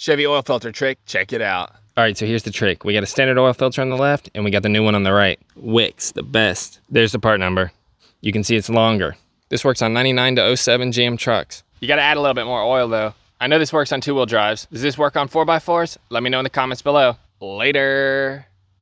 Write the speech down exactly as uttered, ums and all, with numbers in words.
Chevy oil filter trick, check it out. All right, so here's the trick. We got a standard oil filter on the left, and we got the new one on the right. Wicks, the best. There's the part number. You can see it's longer. This works on ninety-nine to oh seven G M trucks. You gotta add a little bit more oil though. I know this works on two-wheel drives. Does this work on four by fours? Let me know in the comments below. Later.